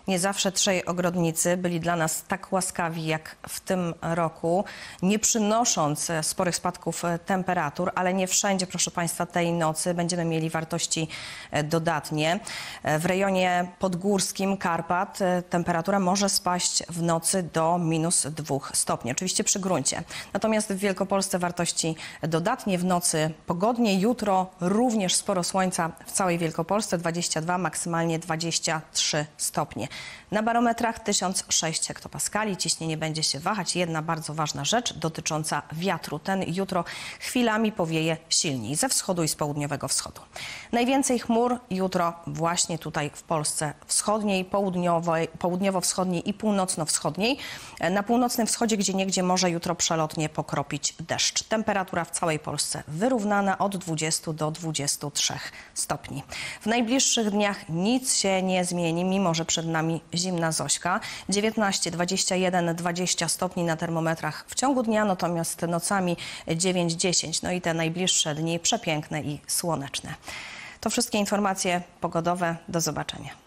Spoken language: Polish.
Nie zawsze trzej ogrodnicy byli dla nas tak łaskawi jak w tym roku, nie przynosząc sporych spadków temperatur, ale nie wszędzie, proszę Państwa, tej nocy będziemy mieli wartości dodatnie. W rejonie podgórskim Karpat temperatura może spaść w nocy do -2 stopni, oczywiście przy gruncie. Natomiast w Wielkopolsce wartości dodatnie, w nocy pogodnie, jutro również sporo słońca w całej Wielkopolsce, 22, maksymalnie 23 stopnie. Na barometrach 1006 hektopaskali, ciśnienie będzie się wahać. Jedna bardzo ważna rzecz dotycząca wiatru. Ten jutro chwilami powieje silniej ze wschodu i z południowego wschodu. Najwięcej chmur jutro właśnie tutaj w Polsce wschodniej, południowo-wschodniej i północno-wschodniej. Na północnym wschodzie gdzieniegdzie może jutro przelotnie pokropić deszcz. Temperatura w całej Polsce wyrównana od 20 do 23 stopni. W najbliższych dniach nic się nie zmieni, mimo że przed nami zimna Zośka. 19, 21, 20 stopni na termometrach w ciągu dnia, natomiast nocami 9, 10. No i te najbliższe dni przepiękne i słoneczne. To wszystkie informacje pogodowe. Do zobaczenia.